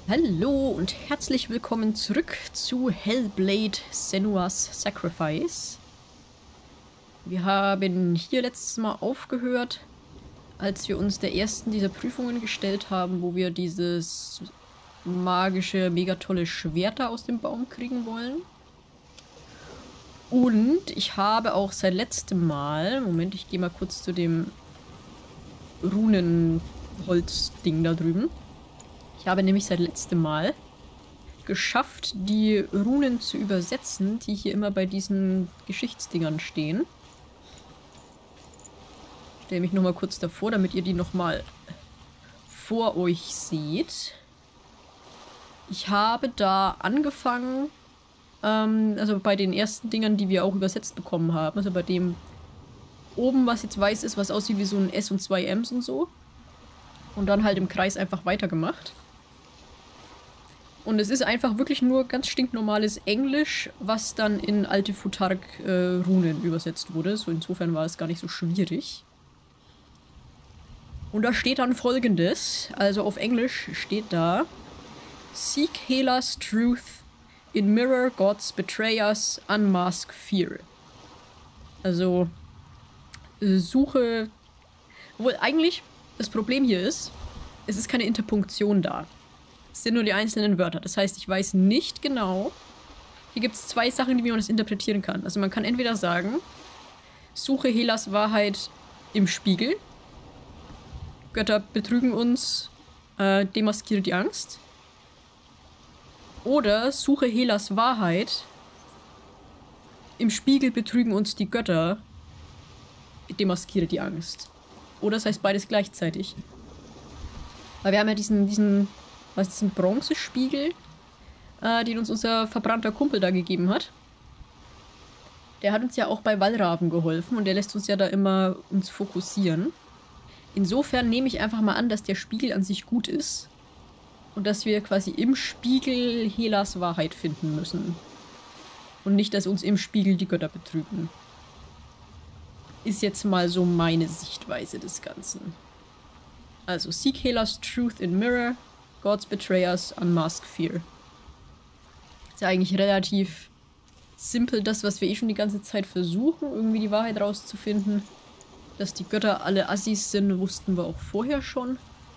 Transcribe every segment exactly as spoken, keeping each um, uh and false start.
Hallo und herzlich willkommen zurück zu Hellblade: Senua's Sacrifice. Wir haben hier letztes Mal aufgehört, als wir uns der ersten dieser Prüfungen gestellt haben, wo wir dieses magische, mega tolle Schwert da aus dem Baum kriegen wollen. Und ich habe auch seit letztem Mal, Moment, ich gehe mal kurz zu dem Runenholz-Ding da drüben. Ich habe nämlich seit letztem Mal geschafft, die Runen zu übersetzen, die hier immer bei diesen Geschichtsdingern stehen. Ich stelle mich nochmal kurz davor, damit ihr die nochmal vor euch seht. Ich habe da angefangen, ähm, also bei den ersten Dingern, die wir auch übersetzt bekommen haben, also bei dem oben, was jetzt weiß ist, was aussieht wie so ein S und zwei Ms und so. Und dann halt im Kreis einfach weitergemacht. Und es ist einfach wirklich nur ganz stinknormales Englisch, was dann in alte Futhark-Runen äh, übersetzt wurde. So insofern war es gar nicht so schwierig. Und da steht dann Folgendes. Also auf Englisch steht da: Seek Hela's truth in mirror God's betrayers, unmask fear. Also äh, suche... Obwohl eigentlich das Problem hier ist, es ist keine Interpunktion da. Es sind nur die einzelnen Wörter. Das heißt, ich weiß nicht genau. Hier gibt es zwei Sachen, wie man das interpretieren kann. Also man kann entweder sagen, suche Helas Wahrheit im Spiegel. Götter betrügen uns, äh, demaskiere die Angst. Oder suche Helas Wahrheit. Im Spiegel betrügen uns die Götter, demaskiere die Angst. Oder das heißt beides gleichzeitig. Weil wir haben ja diesen, diesen was ist ein Bronzespiegel, äh, den uns unser verbrannter Kumpel da gegeben hat. Der hat uns ja auch bei Wallraven geholfen und der lässt uns ja da immer uns fokussieren. Insofern nehme ich einfach mal an, dass der Spiegel an sich gut ist und dass wir quasi im Spiegel Helas Wahrheit finden müssen. Und nicht, dass uns im Spiegel die Götter betrügen. Ist jetzt mal so meine Sichtweise des Ganzen. Also, seek Hela's truth in mirror, God's betrayers, unmask fear. Ist ja eigentlich relativ simpel, das, was wir eh schon die ganze Zeit versuchen, irgendwie die Wahrheit rauszufinden. Dass die Götter alle Assis sind, wussten wir auch vorher schon.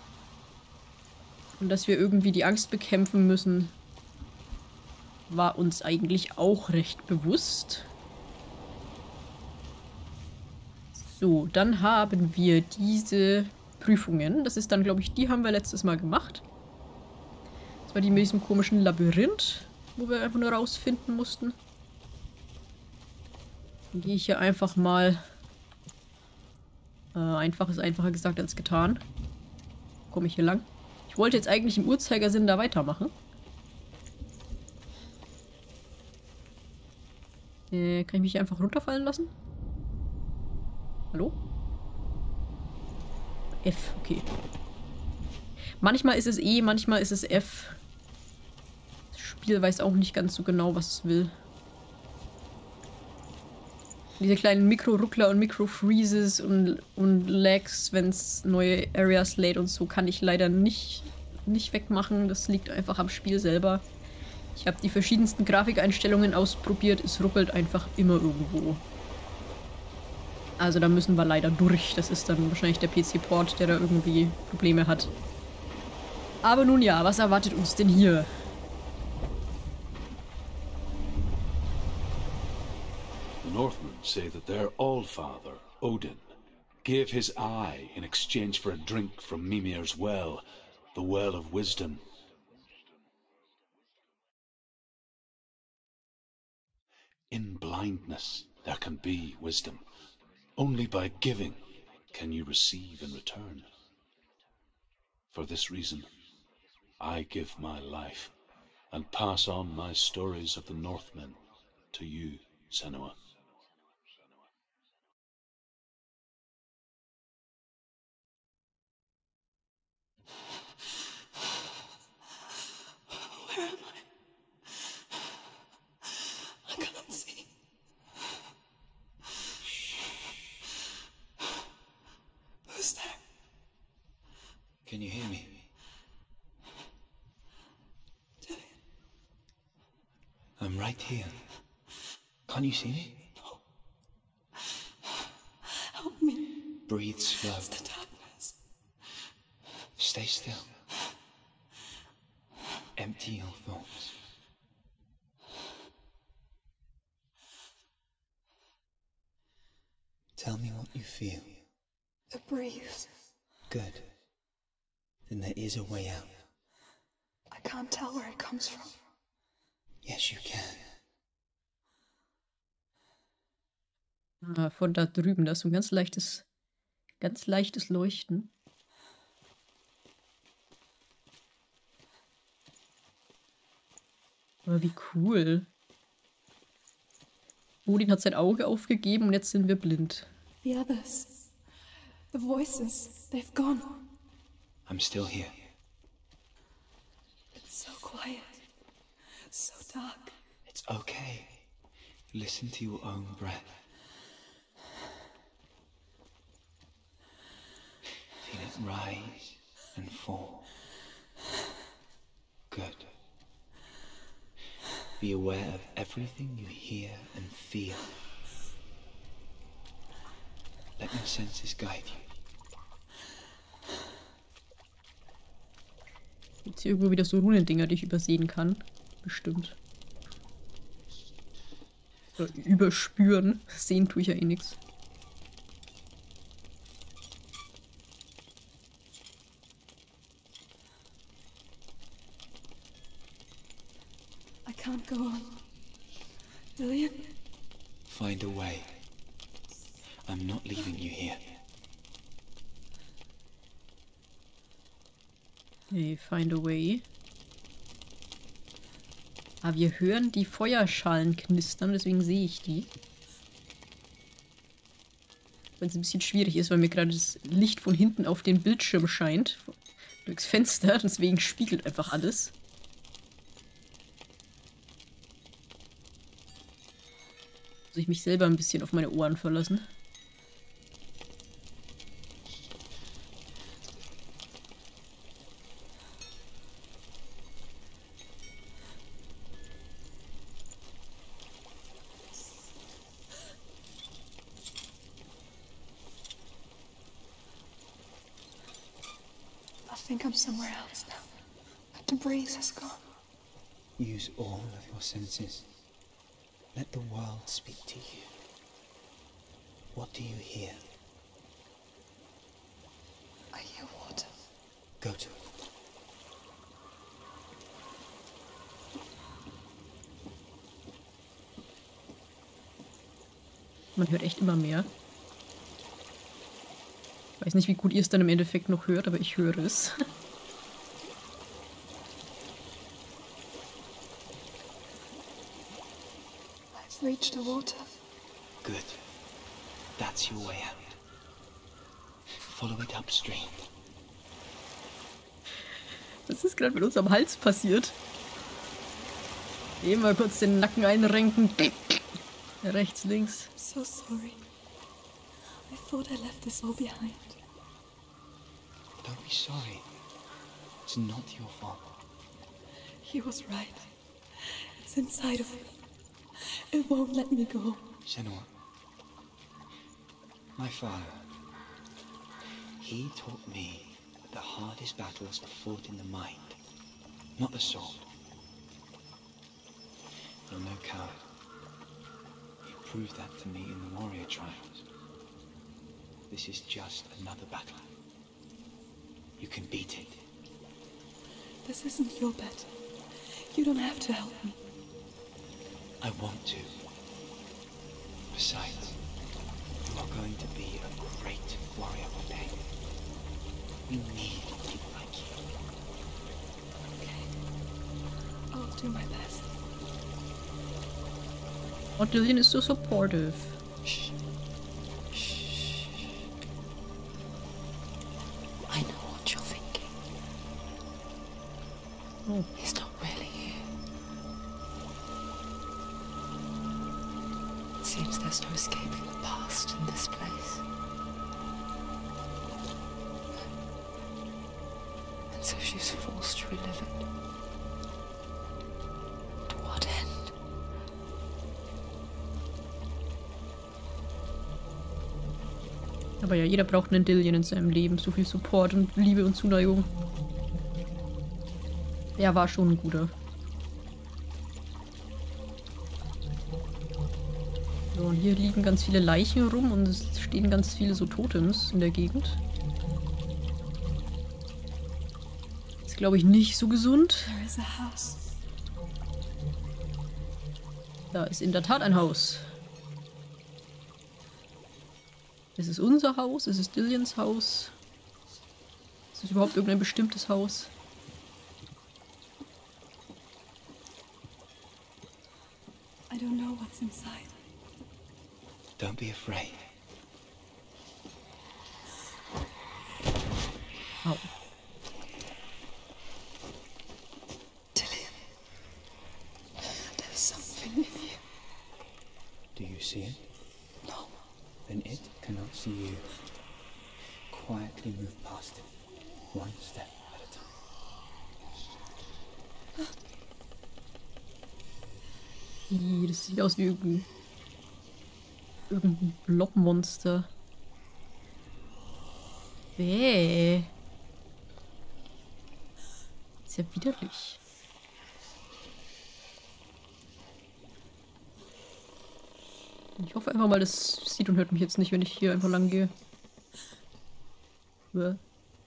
Und dass wir irgendwie die Angst bekämpfen müssen, war uns eigentlich auch recht bewusst. So, dann haben wir diese Prüfungen. Das ist dann, glaube ich, die haben wir letztes Mal gemacht. Das war die mit diesem komischen Labyrinth, wo wir einfach nur rausfinden mussten. Dann gehe ich hier einfach mal... Äh, einfach ist einfacher gesagt als getan. Komme ich hier lang? Ich wollte jetzt eigentlich im Uhrzeigersinn da weitermachen. Äh, kann ich mich hier einfach runterfallen lassen? Hallo? F, okay. Manchmal ist es E, manchmal ist es F. Das Spiel weiß auch nicht ganz so genau, was es will. Diese kleinen Mikro-Ruckler und Mikro-Freezes und, und Lags, wenn es neue Areas lädt und so, kann ich leider nicht, nicht wegmachen. Das liegt einfach am Spiel selber. Ich habe die verschiedensten Grafikeinstellungen ausprobiert. Es ruckelt einfach immer irgendwo. Also da müssen wir leider durch. Das ist dann wahrscheinlich der P C-Port, der da irgendwie Probleme hat. Aber nun ja, was erwartet uns denn hier? The Northmen say that their Allfather, Odin, gave his eye in exchange for a drink from Mimir's well, the Well of Wisdom. In blindness there can be wisdom. Only by giving can you receive in return. For this reason, I give my life and pass on my stories of the Northmen to you, Senua. Where am I? I can't see. Who's there? Can you hear me? I'm right here. Can't you see me? No. Help me. Breathe slow. It's the darkness. Stay still. Empty your thoughts. Tell me what you feel. A breeze. Good. Then there is a way out. I can't tell where it comes from. Yes, you can. Ah, von da drüben, da ist so ein ganz leichtes, ganz leichtes Leuchten. Aber wie cool. Odin hat sein Auge aufgegeben und jetzt sind wir blind. The others. The voices. They've gone. I'm still here. It's so quiet. So dark. It's okay. Listen to your own breath. Feel it rise and fall. Good. Be aware of everything you hear and feel. Let your senses guide you. Jetzt hier irgendwo wieder so Runendinger, die ich übersehen kann. Bestimmt. Oder überspüren. Sehen tue ich ja eh nichts. I can't go on. Lillian? Find a way. I'm not leaving you here. Hey, find a way. Aber wir hören die Feuerschalen knistern, deswegen sehe ich die. Wenn es ein bisschen schwierig ist, weil mir gerade das Licht von hinten auf den Bildschirm scheint. Durchs Fenster, deswegen spiegelt einfach alles. Muss ich mich selber ein bisschen auf meine Ohren verlassen. I think I'm somewhere else now. But the breeze has gone. Use all of your senses. Let the world speak to you. What do you hear? I hear water. Go to it. Man hört echt immer mehr. Ich weiß nicht, wie gut ihr es dann im Endeffekt noch hört, aber ich höre es. I've reached the water. Good. That's your way out. Follow it upstream. Was ist gerade mit unserem Hals passiert? Eben mal kurz den Nacken einrenken. Rechts, links. I'm so sorry. I thought I left this all behind. Don't be sorry. It's not your fault. He was right. It's inside of me. It won't let me go. Senua. My father. He taught me that the hardest battles are fought in the mind, not the sword. You're no coward. You proved that to me in the warrior trials. This is just another battle. You can beat it. This isn't your battle. You don't have to help me. I want to. Besides, you are going to be a great warrior one day. You need people like you. Okay. I'll do my best. Oh, Lillian is so supportive. Shh. Shh. I know what you're thinking. Oh. He's not really here. It seems there's no escaping the past in this place. And so she's forced to relive it. To what end? Aber ja, jeder braucht einen Dillion in seinem Leben. So viel Support und Liebe und Zuneigung. Der war schon ein guter. So, und hier liegen ganz viele Leichen rum und es stehen ganz viele so Totems in der Gegend. Ist, glaube ich, nicht so gesund. There is a house. Da ist in der Tat ein Haus. Ist es unser Haus? Ist es Dillions Haus? Ist es überhaupt irgendein bestimmtes Haus? I don't know what's inside. Don't be afraid. Au. Dillion. There's something in here. Do you see it? No. Then it cannot see you. Quietly move past it, one step at a time. Ih, das sieht aus wie irgendein, irgendein Blobmonster. Bäh. Ist ja widerlich. Ich hoffe einfach mal, das sieht und hört mich jetzt nicht, wenn ich hier einfach lang gehe. Bäh.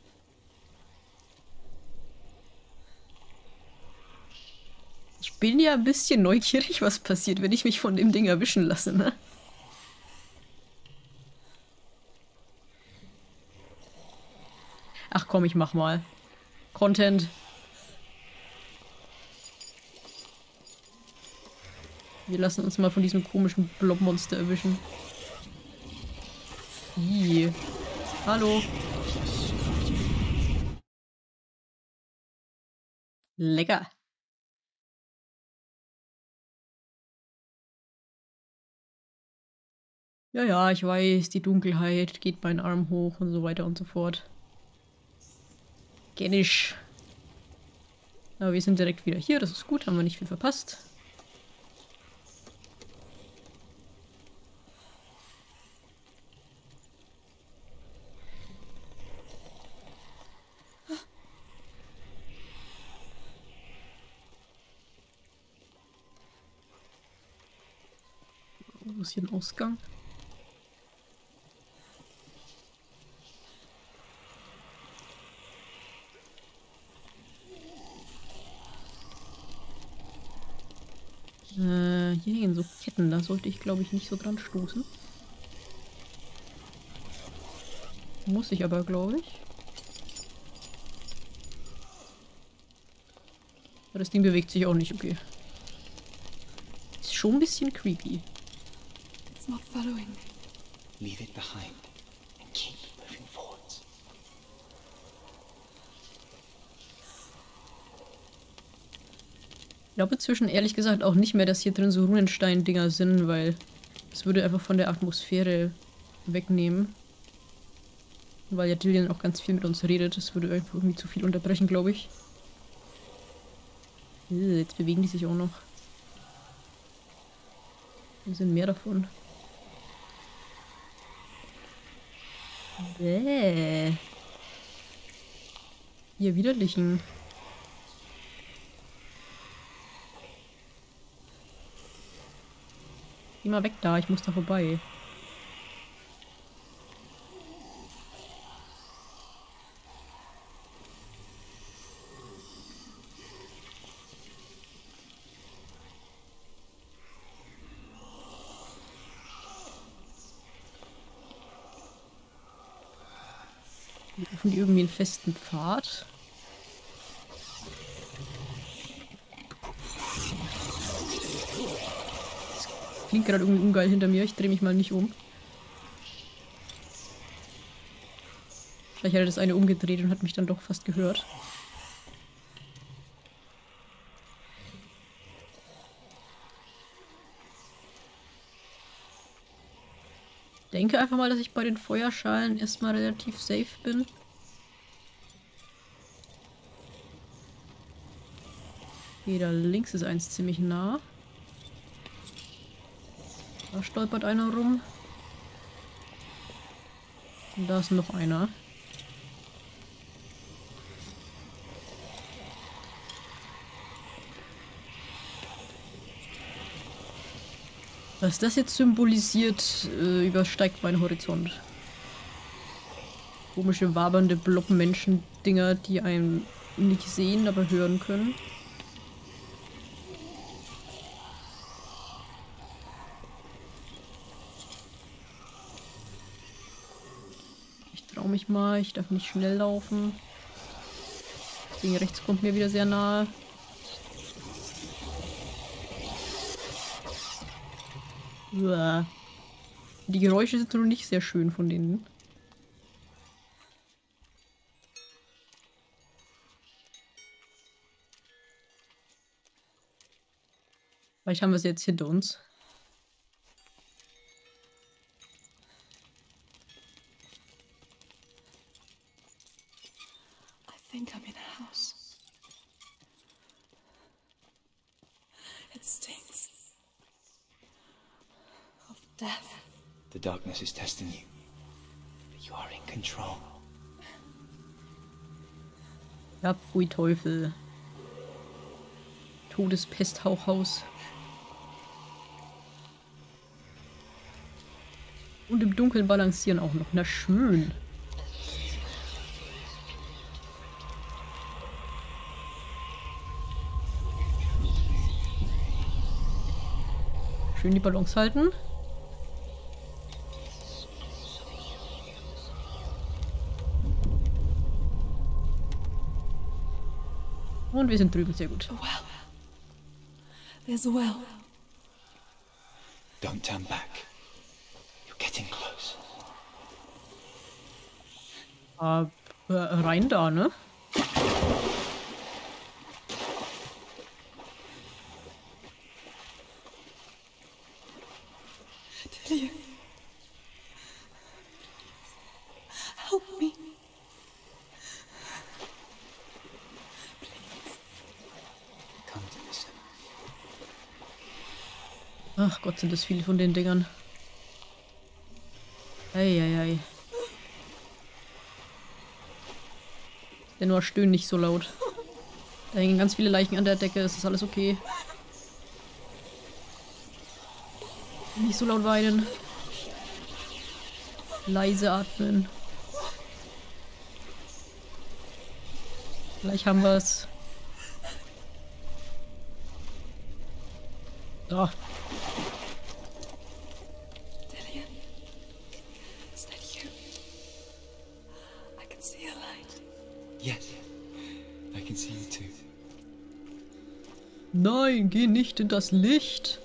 Ich bin ja ein bisschen neugierig, was passiert, wenn ich mich von dem Ding erwischen lasse, ne? Ach komm, ich mach mal. Content. Wir lassen uns mal von diesem komischen Blobmonster erwischen. Ih. Hallo. Lecker. Ja, ja, ich weiß, die Dunkelheit geht meinen Arm hoch und so weiter und so fort. Kenn ich. Aber wir sind direkt wieder hier, das ist gut, haben wir nicht viel verpasst. Wo ist hier ein Ausgang? Äh, hier hängen so Ketten, da sollte ich glaube ich nicht so dran stoßen. Muss ich aber, glaube ich. Aber das Ding bewegt sich auch nicht, okay. Ist schon ein bisschen creepy. It's not following me. Leave it behind and keep moving forwards. Ich glaube inzwischen ehrlich gesagt auch nicht mehr, dass hier drin so Runenstein-Dinger sind, weil das würde einfach von der Atmosphäre wegnehmen. Weil ja Dillion auch ganz viel mit uns redet, das würde einfach irgendwie zu viel unterbrechen, glaube ich. Äh, Jetzt bewegen die sich auch noch. Hier sind mehr davon. Bäh. Ihr Widerlichen. Geh mal weg da, ich muss da vorbei. Rufen die irgendwie einen festen Pfad? Das klingt gerade irgendwie ungeil hinter mir. Ich drehe mich mal nicht um. Vielleicht hat er das eine umgedreht und hat mich dann doch fast gehört. Ich denke einfach mal, dass ich bei den Feuerschalen erstmal relativ safe bin. Okay, da links ist eins ziemlich nah. Da stolpert einer rum. Und da ist noch einer. Was das jetzt symbolisiert, äh, übersteigt meinen Horizont. Komische, wabernde Blob-Menschen-Dinger, die einen nicht sehen, aber hören können. Ich traue mich mal, ich darf nicht schnell laufen. Das Ding rechts kommt mir wieder sehr nahe. Uah. Die Geräusche sind noch nicht sehr schön von denen. Vielleicht haben wir es jetzt hinter uns. I think I'm in a house. It stinks of death. The darkness is testing you. But you are in control. Ja, pfui Teufel. Todespesthauchhaus. Und im Dunkeln balancieren auch noch. Na schön. Schön die Ballons halten. Und wir sind drüben, sehr gut. A well. There's a well. Don't turn back. You're getting close. Ah, äh, rein da, ne? Delia. Help me. Come to listen. Ach Gott, sind das viele von den Dingern. Eieiei. Der nur stöhnt nicht so laut. Da hängen ganz viele Leichen an der Decke, es ist alles okay. Nicht so laut weinen. Leise atmen. Gleich haben wir es. Da. Delia. Is that you? I can see a light. Yes. I can see you too. Nein, geh nicht in das Licht.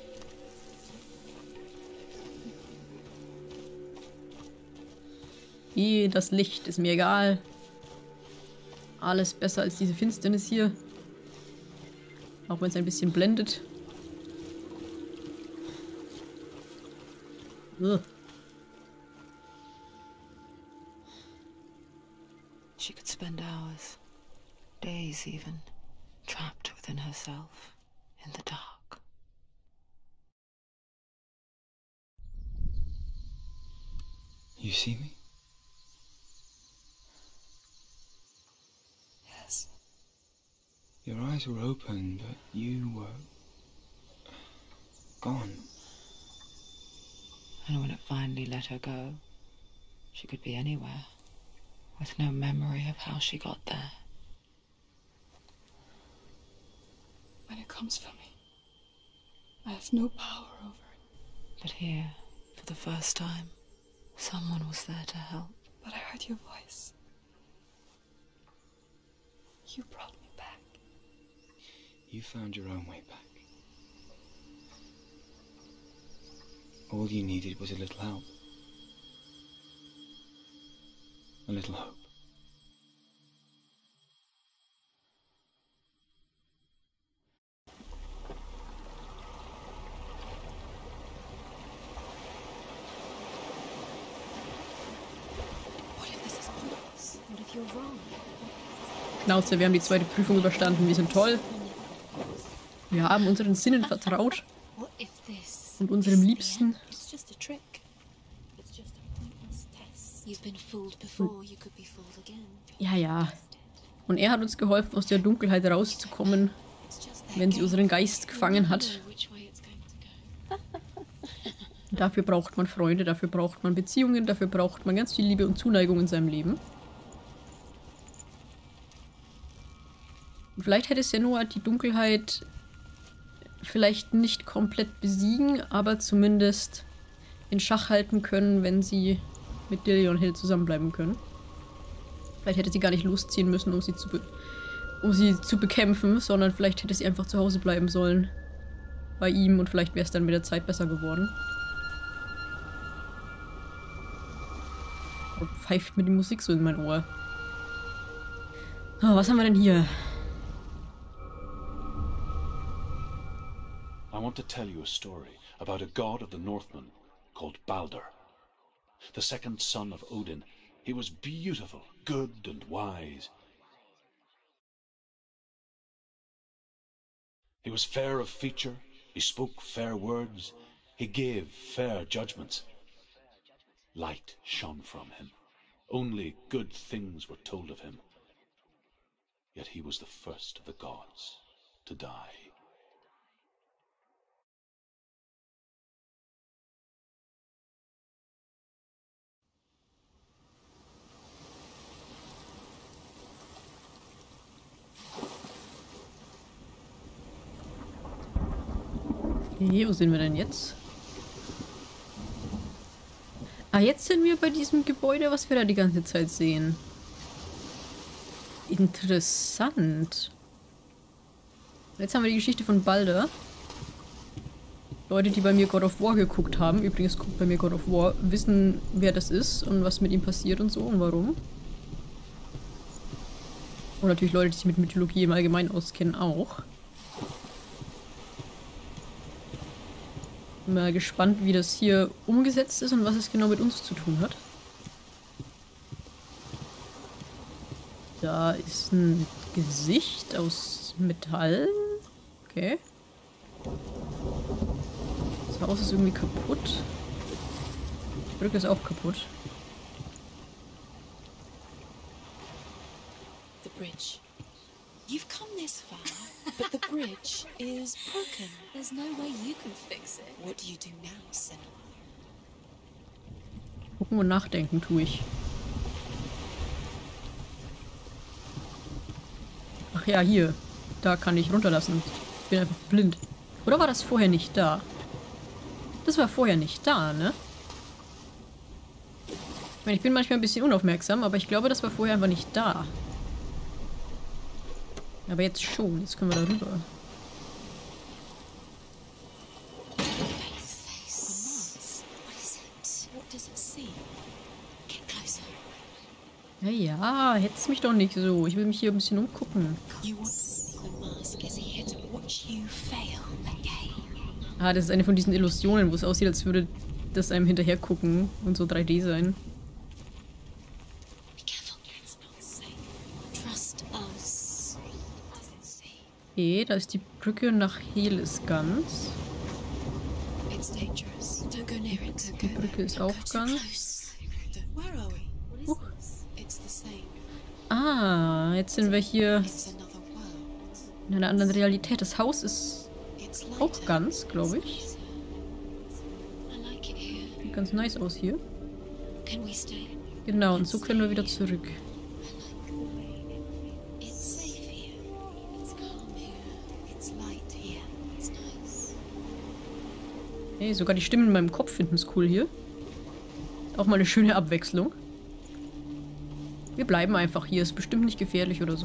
Geh in das Licht, ist mir egal. Alles besser als diese Finsternis hier. Auch wenn es ein bisschen blendet. Ugh. She could spend hours, days even, trapped within herself, in the dark. You see me? Yes. Your eyes were open, but you were gone. And when it finally let her go, she could be anywhere, with no memory of how she got there. When it comes for me, I have no power over it. But here, for the first time, someone was there to help. But I heard your voice. You brought me back. You found your own way back. All you needed was a little help. A little hope. What if this is pointless? What if you're wrong? Schnauze, wir haben die zweite Prüfung überstanden. Wir sind toll. Wir haben unseren Sinnen vertraut. What if this Und unserem is the Liebsten. end? It's just a trick. It's just a pointless test. Ja, ja. Und er hat uns geholfen, aus der Dunkelheit rauszukommen, wenn sie unseren Geist gefangen hat. Dafür braucht man Freunde, dafür braucht man Beziehungen, dafür braucht man ganz viel Liebe und Zuneigung in seinem Leben. Und vielleicht hätte Senua die Dunkelheit vielleicht nicht komplett besiegen, aber zumindest in Schach halten können, wenn sie mit Dillion Hill zusammenbleiben können. Vielleicht hätte sie gar nicht losziehen müssen, um sie zu, be um sie zu bekämpfen, sondern vielleicht hätte sie einfach zu Hause bleiben sollen. Bei ihm und vielleicht wäre es dann mit der Zeit besser geworden. Oh, pfeift mir die Musik so in mein Ohr. Oh, was haben wir denn hier? I want to tell you a story about a god of the Northmen called Balder. The second son of Odin. He was beautiful, good and wise. He was fair of feature, he spoke fair words, he gave fair judgments. Light shone from him. Only good things were told of him. Yet he was the first of the gods to die. Okay, wo sind wir denn jetzt? Ah, jetzt sind wir bei diesem Gebäude, was wir da die ganze Zeit sehen. Interessant. Jetzt haben wir die Geschichte von Balder. Leute, die bei mir God of War geguckt haben, übrigens guckt bei mir God of War, wissen, wer das ist und was mit ihm passiert und so und warum. Und natürlich Leute, die sich mit Mythologie im Allgemeinen auskennen, auch. Bin mal gespannt, wie das hier umgesetzt ist und was es genau mit uns zu tun hat. Da ist ein Gesicht aus Metall. Okay. Das Haus ist irgendwie kaputt. Die Brücke ist auch kaputt. The bridge. You've come this far, but the bridge is broken. There's no way you can fix it. What do you do now, Senua? Gucken und nachdenken tue ich. Ach ja, hier. Da kann ich runterlassen. Ich bin einfach blind. Oder war das vorher nicht da? Das war vorher nicht da, ne? Ich meine, ich bin manchmal ein bisschen unaufmerksam, aber ich glaube, das war vorher einfach nicht da. Aber jetzt schon. Jetzt können wir da rüber. Ja, ja, hetz mich doch nicht so. Ich will mich hier ein bisschen umgucken. Ah, das ist eine von diesen Illusionen, wo es aussieht, als würde das einem hinterher gucken und so drei D sein. Okay, da ist die Brücke nach Helis-Ganz. Die Brücke ist auch ganz. Uh. Ah, jetzt sind wir hier in einer anderen Realität. Das Haus ist auch ganz, glaube ich. Sieht ganz nice aus hier. Genau, und so können wir wieder zurück. Hey, sogar die Stimmen in meinem Kopf finden es cool hier. Auch mal eine schöne Abwechslung. Wir bleiben einfach hier. Ist bestimmt nicht gefährlich oder so.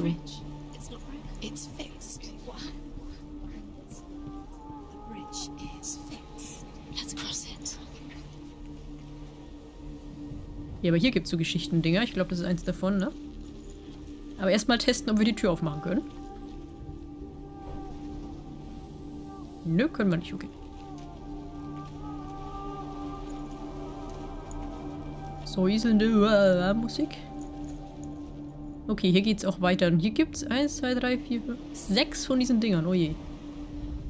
Ja, aber hier gibt es so Geschichtendinger. Ich glaube, das ist eins davon, ne? Aber erstmal testen, ob wir die Tür aufmachen können. Nö, können wir nicht. Okay. Säuselnde uh, Musik. Okay, hier geht's auch weiter. Und hier gibt's eins, zwei, drei, vier, fünf, sechs von diesen Dingern. Oh je.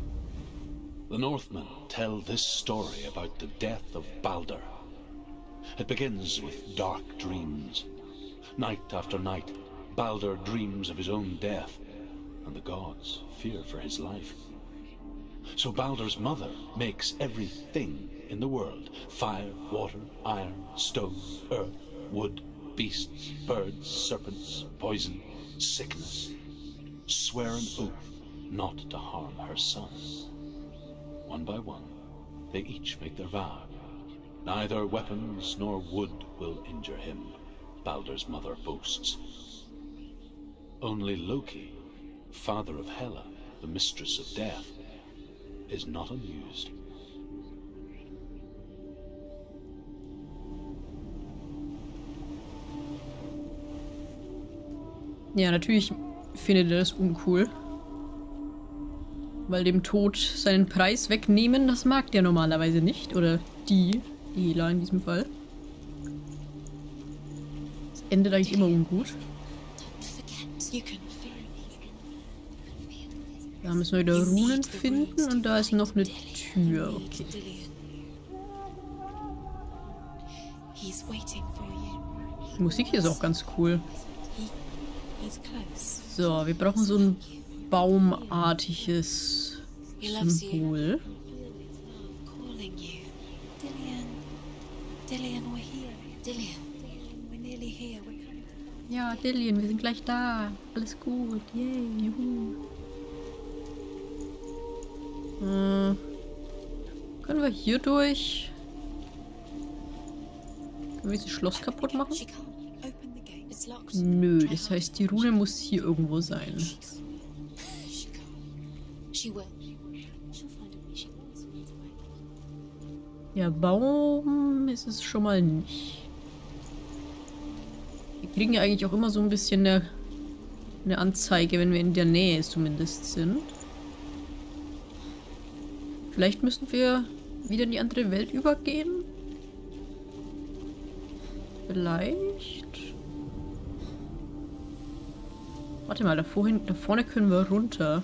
The Northmen tell this story about the death of Balder. It begins with dark dreams. Night after night, Baldur dreams of his own death, and the gods fear for his life. So Baldur's mother makes everything in the world, fire, water, iron, stone, earth, wood, beasts, birds, serpents, poison, sickness, swear an oath not to harm her son. One by one, they each make their vow. Neither weapons nor wood will injure him, Baldur's mother boasts. Only Loki, father of Hela, the mistress of death, is not amused. Ja, natürlich findet er das uncool. Weil dem Tod seinen Preis wegnehmen, das mag der normalerweise nicht. Oder die, die Hela in diesem Fall. Das endet eigentlich immer ungut. Da müssen wir wieder Runen finden und da ist noch eine Tür. Okay. Die Musik hier ist auch ganz cool. So, wir brauchen so ein baumartiges Symbol. Ja, Dillian, wir sind gleich da. Alles gut. Yay, juhu. Äh, können wir hier durch? Können wir dieses Schloss kaputt machen? Nö, das heißt, die Rune muss hier irgendwo sein. Ja, Baum ist es schon mal nicht. Wir kriegen ja eigentlich auch immer so ein bisschen eine, eine Anzeige, wenn wir in der Nähe zumindest sind. Vielleicht müssen wir wieder in die andere Welt übergehen? Vielleicht? Warte mal, da, vorhin, da vorne können wir runter.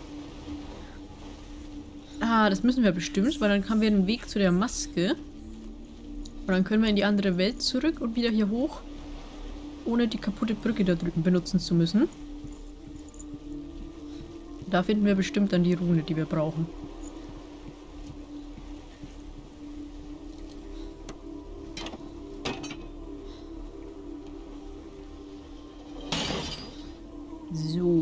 Ah, das müssen wir bestimmt, weil dann haben wir einen Weg zu der Maske. Und dann können wir in die andere Welt zurück und wieder hier hoch, ohne die kaputte Brücke da drüben benutzen zu müssen. Da finden wir bestimmt dann die Rune, die wir brauchen. So.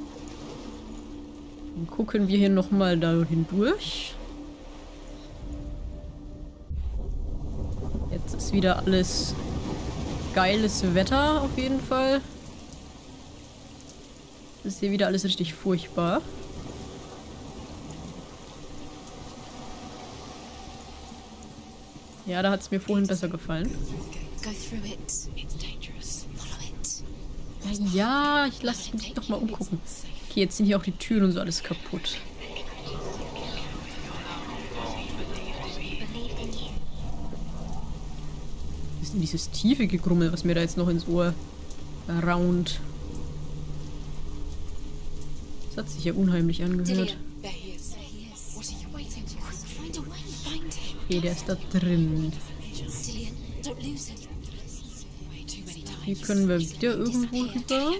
Dann gucken wir hier nochmal da hindurch. Jetzt ist wieder alles geiles Wetter auf jeden Fall. Das ist hier wieder alles richtig furchtbar. Ja, da hat es mir vorhin besser gefallen. Ja, ja, ich lasse mich doch mal umgucken. Okay, jetzt sind hier auch die Türen und so alles kaputt. Was ist denn dieses tiefe Gegrummel, was mir da jetzt noch ins Ohr raunt? Das hat sich ja unheimlich angehört. Okay, der ist da drin. Hier können wir wieder irgendwo rüber.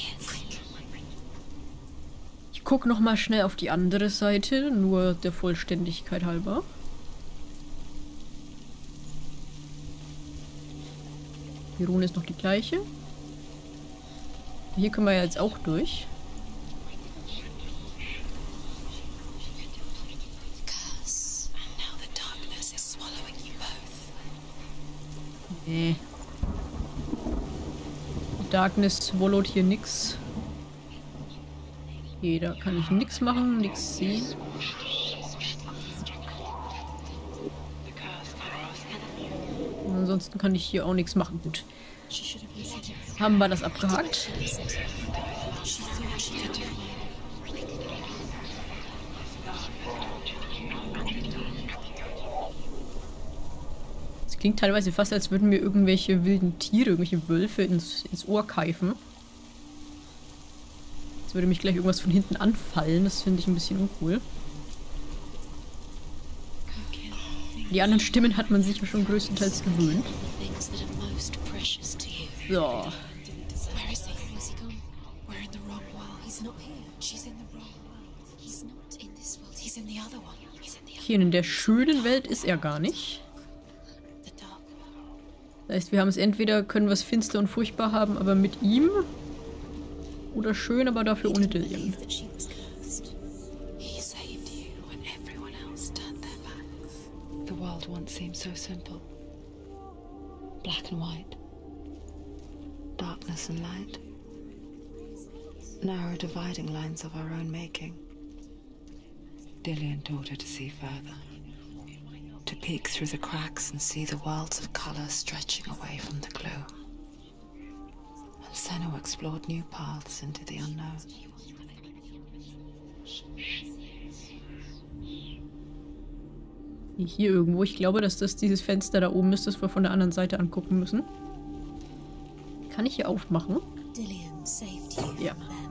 Ich gucke nochmal schnell auf die andere Seite, nur der Vollständigkeit halber. Die Rune ist noch die gleiche. Hier können wir ja jetzt auch durch. Nee. Darkness swallowed hier nix. Okay, da kann ich nichts machen, nichts sehen. Und ansonsten kann ich hier auch nichts machen. Gut. Haben wir das abgehakt? Es klingt teilweise fast, als würden mir irgendwelche wilden Tiere, irgendwelche Wölfe ins, ins Ohr keifen. Jetzt würde mich gleich irgendwas von hinten anfallen. Das finde ich ein bisschen uncool. Die anderen Stimmen hat man sich ja schon größtenteils gewöhnt. So. Where is he? Where's he gone? We're in the wrong world. He's not here. She's in the wrong world. He's not in this world. He's in the other one. He's in the other. Hier in der schönen Welt ist er gar nicht. The dark one. Das heißt, wir haben es entweder, können wir es finster und furchtbar haben, aber mit ihm. Oder schön, aber dafür ohne Dillion. That she was cursed. He saved you when everyone else turned their backs. The world once seemed so simple. Black and white. Darkness and light. Narrow dividing lines of our own making. Dillion taught her to see further. To peek through the cracks and see the worlds of color stretching away from the gloom. And Senua explored new paths into the unknown. Hier irgendwo. Ich glaube, dass das dieses Fenster da oben ist, das wir von der anderen Seite angucken müssen. Kann ich hier aufmachen? Dillion saved you Ja. from them.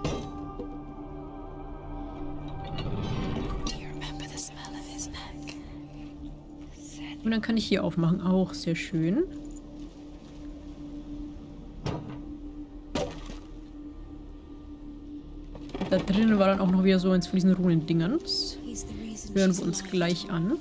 Do you remember the smell of his neck? Und dann kann ich hier aufmachen. Auch sehr schön. Da drinnen war dann auch noch wieder so eins von diesen Runen-Dingerns. He's the reason Hören she's wir uns alive. gleich an.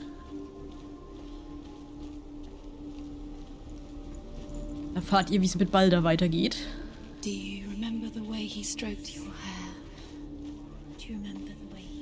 Erfahrt ihr, wie es mit Balder weitergeht. Do you remember the way he stroked your hair? Do you remember the way